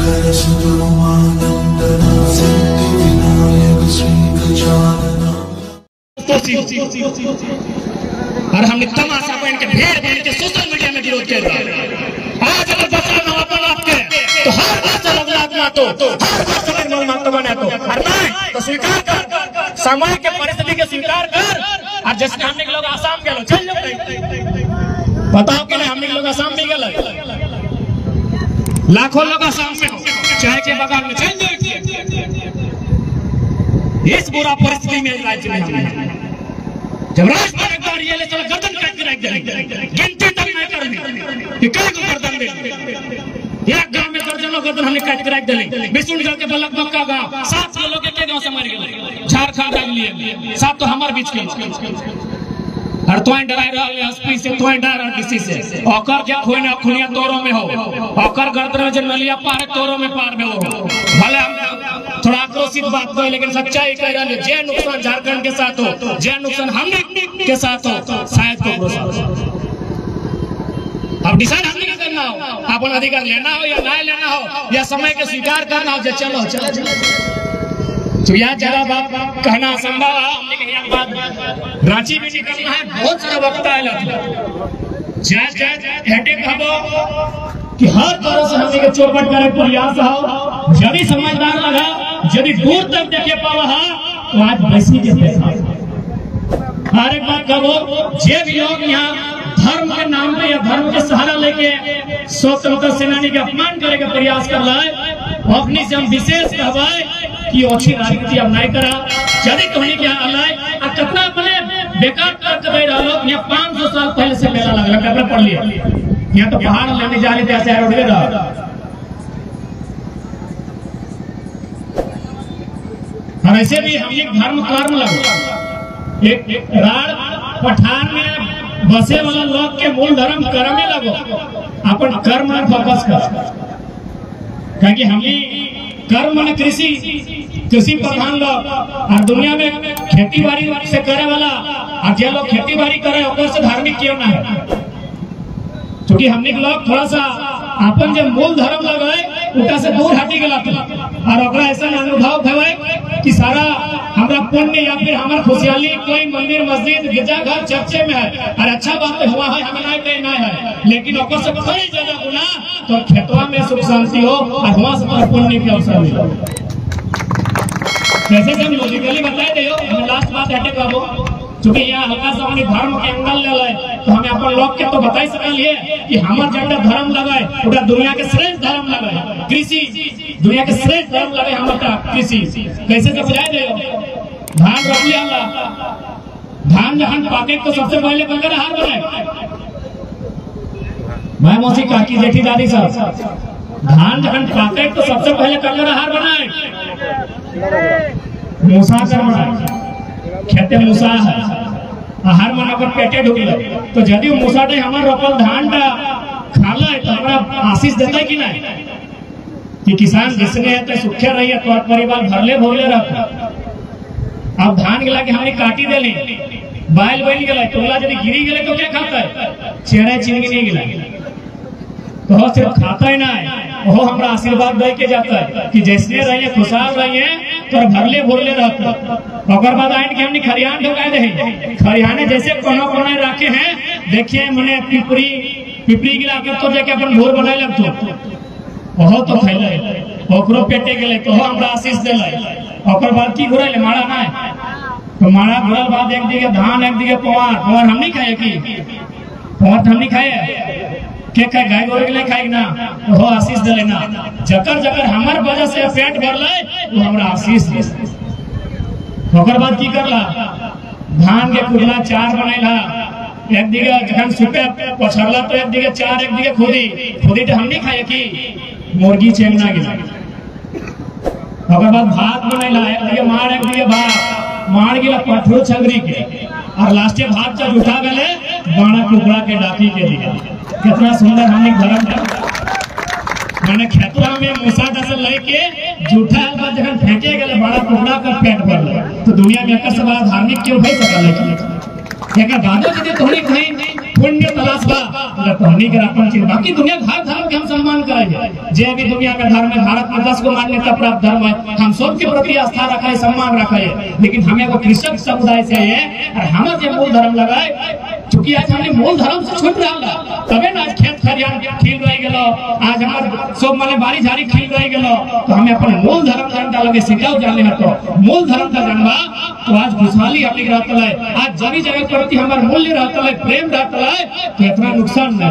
और हमने तमाशा पहन के भेड़ बन के सोशल मीडिया में विरोध कर रहा है। आज अगर बचाना हो अपन आपके तो हर बात से रघुनाथ मातो, हर बात से निर्मल मातो बने तो और नहीं तो स्वीकार कर, समय के परिस्थिति के स्वीकार कर। और जैसे हमने लोग आसाम गए चल जाओ, बताओ कि नहीं हमने लोग आसाम में गए, लाखों लोग आसाम में चाय के बगान में चल जाओ। इस बुरा परिस्थिति में राज्य में जब राजपाल एक बार ये ले चलो गर्दन काट के रख देंगे, गिनती तक नहीं करेंगे कि कई को गर्दन दे एक गांव में दर्जनों गर्दन हमने काट के रख देंगे। बिशुनगढ़ के बलक बक्का गांव 7 लोग के गांव से मर गए, झारखंड के लिए 7 तो हमारे बीच के और तो डराई रहा एसपी से तो डर डीसी से ओकर क्या खोने खुनिया तोरों में हो, ओकर गर्दन में जन्मलिया पार तोरों में पार में हो। भले हम थोड़ा आक्रोशित बात करें लेकिन सच्चाई कह रहे हैं, जे नुकसान झारखंड के साथ हो, जे नुकसान हमने के साथ हो, शायद को अब डिसाइड हमने क्या करना हो, अपन अधिकार लेना हो या नहीं लेना हो, या समय के स्वीकार करना हो। चलो चलो तो यह ज्यादा बात कहना असंभव है। हमने कही बात रांची में निकलना है, बहुत सारा वक्त आएगा हेडेक हबो कि हर तरह से हमने के चौपट करे प्रयास हो। यदि समझदार लगा, यदि दूर तक देखे पावा तो आज बैसी के देखा। हर एक बात कहो, जे भी लोग यहाँ धर्म के नाम पे या धर्म के सहारा लेके स्वतंत्रता सेनानी के अपमान करे के प्रयास कर रहा है, अपनी से हम विशेष कहवाए कि अच्छी राजनीति अब नहीं करा। यदि कहने के अलाय कितना अपने बेकार कर दे रहा लोग। यहाँ 500 साल पहले से मेला लग रहा है, पढ़ लिया। यहाँ तो पहाड़ लेने जा रहे थे, ऐसे रोड रहा। और ऐसे भी हम एक धर्म कर्म लगो, एक राड़ पठान में बसे वाला लोग के मूल धर्म कर्म में लगो, अपन कर्म में फोकस कर। क्योंकि हम कर्म माने कृषि प्रधान लोग और दुनिया में खेती बाड़ी से करे वाला और जो लोग खेती बाड़ी करे ओकर से धार्मिक क्यों ना है। क्योंकि हमने लोग थोड़ा सा अपन जो मूल धर्म लगे उनका से दूर हटी गया और ओकरा ऐसा अनुभव भवे कि सारा हमारा पुण्य या फिर हमारा खुशहाली कोई मंदिर मस्जिद गिरजाघर चर्चे में है और अच्छा बात हुआ है, हमें नहीं है, लेकिन ओकर से कई ज्यादा गुना तो खेतवा में सुख शांति हो और वहां से पुण्य के अवसर मिले। वैसे हम लॉजिकली बताए दे हमें लास्ट बात हटे बाबू, क्योंकि यहाँ हल्का सा अपने धर्म के एंगल ले ले तो हमें अपन लोग के तो बता ही सकलिए कि हमारे जगह धर्म लगाए पूरा दुनिया के श्रेष्ठ धर्म लगाए, कृषि दुनिया के श्रेष्ठ धर्म लगाए हमारा कृषि। कैसे तो बुझाए दे धान रोप लिया, धान जहां पाके तो सबसे पहले बंकर हार बनाए। मैं मौसी काकी जेठी दादी साहब धान जहां पाके तो सबसे पहले कंकर हार बनाए, मूसा कर बनाए, खेते मूसा है हर मन अगर पेटे ढूंढ तो यदि मूसा ने हमारे रोपल धान खाला है तो हमारा आशीष देता है कि नहीं कि किसान जिसने है तो सुखे रही है तो परिवार भरले भोले रहता। अब धान गिला के हमने काटी देली बाइल बन गया टोला यदि गिरी गए तो क्या खाता है, चेहरा चिन्ह नहीं गिला तो सिर्फ खाता ही ना है, वो हमारा आशीर्वाद दे के जाता है कि जैसे रहिए खुशहाल रहिए तो भरले भोरले रहता। और बाद आइन के हमने खरियान ढुकाए दे, खरियाने जैसे कोना कोना रखे हैं देखिए मैंने पिपरी गिरा के तो जाके अपन भोर बनाए लगतो ओहो तो खैले ओकरो पेटे गेले तो हमरा आशीष देले। ओकर बाद की घुराइले माड़ा ना तो माड़ा घुरल बाद एक दिगे धान एक दिगे पवार हम नहीं खाए की पवार हम नहीं खाए के गाय गोर के लिए खाई ना वो आशीष दे लेना। जकर जकर हमार वजह से पेट भरले वो हमरा आशीष दे। ओकर बाद की करला धान के कुरला 4 बनैला, एक दिगे जखन सुपे पछरला तो एक दिगे 4 एक दिगे खुदी तो हम नहीं खाए की मुर्गी चेंगना गिला। ओकर बाद भात बनैला, एक दिगे मार एक दिगे भात मार गिला पठरो छगरी के और लास्टे भात जब उठा गले बाणा टुकड़ा के डाकी के दिया। कितना सुंदर हमने धर्म मैंने खेतवा में मूसा दस लेके जूठा जखन फेंके गए बड़ा टुकड़ा कर पेट भर तो दुनिया में एक बड़ा धार्मिक क्यों हो सकल है। बादो यदि थोड़ी कहीं पुण्य तलाश बा तहनी के अपन चीज बाकी दुनिया हर धर्म के हम सम्मान करे जे भी दुनिया में धर्म है। भारत में 10 गो मान्यता प्राप्त धर्म है, हम सब के प्रति आस्था रखे सम्मान रखे, लेकिन हमें एगो कृषक समुदाय से है और हमारे जो मूल धर्म लगाए चूंकि आज हमने मूल धर्म से छूट रहा तबे ना आज खेत खलियान खिल रह गेलो, आज हमार सब माने बारी झाड़ी खिल रह गेलो। तो हमें अपन मूल धर्म जानता लगे सिखाओ जाने हतो मूल धर्म का जानबा तो आज खुशहाली अपनी रहता है। आज जरी जगह प्रति हमार मूल्य रहता है, प्रेम रहता है, तो इतना नुकसान न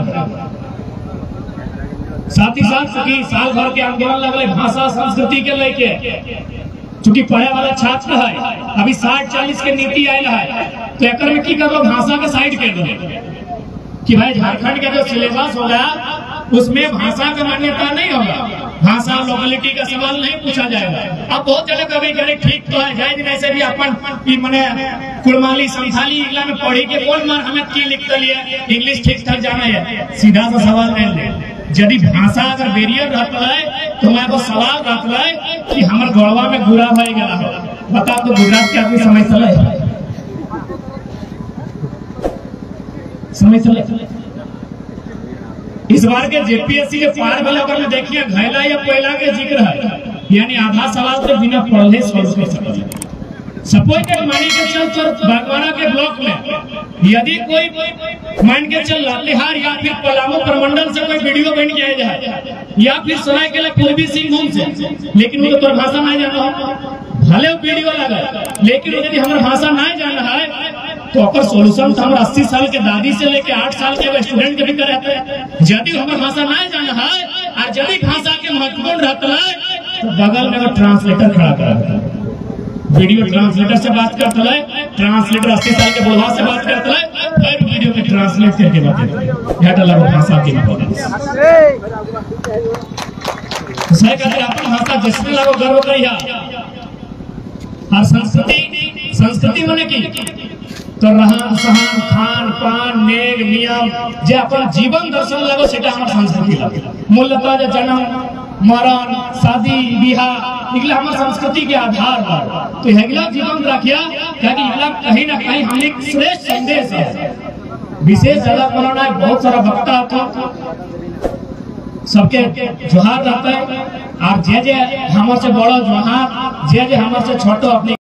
साथ ही साथ की साल भर के आंदोलन लगले भाषा संस्कृति के लेके, चूंकि पढ़े वाला छात्र है अभी 60-40 के नीति आयल है तो एक में की करो भाषा के साइड कर दो कि भाई झारखंड का जो सिलेबस होगा उसमें भाषा का मान्यता नहीं होगा, भाषा लोकलिटी का सवाल नहीं पूछा जाएगा। अब बहुत जगह कभी करे ठीक तो है जाए दिन ऐसे भी अपन मने कुड़माली संथाली इगला में पढ़ी के कौन मार हमें की लिख लिए इंग्लिश ठीक ठाक जाना है, सीधा सा सवाल नहीं ले। यदि भाषा अगर बैरियर रहता है तो मैं वो सवाल रहता है कि हमारे गौरवा में गुड़ा हो गया है, बता तो गुजरात के आदमी समझ चले। इस बार के जेपीएससी के पार वाले अगर में देखिए घैला या कोयला के जिक्र है, यानी आधा सवाल तो बिना पढ़े सॉल्व कर सकते। सपोज के मानी के चल बागवाड़ा के ब्लॉक में यदि कोई मान के चल लातेहार या फिर पलामू प्रमंडल से कोई वीडियो बन गया जाए या फिर सुनाई के लिए पूर्वी सिंहभूम से, लेकिन वो तो भाषा नहीं जाना हो भले वीडियो लगा, लेकिन यदि हमारा भाषा नहीं जाना है तो अगर सोल्यूशन तो हमारे 80 साल के दादी से लेके 8 साल के स्टूडेंट के भी रहते हैं। यदि हमारे भाषा नहीं जाना है और यदि भाषा के महत्वपूर्ण रहता है तो बगल में ट्रांसलेटर खड़ा कर वीडियो ट्रांसलेटर से बात करता है, ट्रांसलेटर 80 साल के बोलवा से बात करता है, फिर वीडियो में ट्रांसलेट करके बताते यह डला भाषा की इम्पोर्टेंस सही कहते अपन भाषा जिसने लागो गर्व करिया। और संस्कृति माने की तो रहन सहन खान पान नेग नियम जे अपन जीवन दर्शन लगो सेटा हमर संस्कृति लगे। मूलतः जे जन्म मरण शादी बियाह इगला हमर संस्कृति के आधार पर तो हेगला जीवन रखिया ताकि इगला कहीं ना कहीं हमने श्रेष्ठ संदेश है। विशेष ज्यादा कोरोना बहुत सारा वक्ता था सबके जोहार रहता है और जे जे हमर से बड़ो जोहार जे जे हमर से छोटो अपने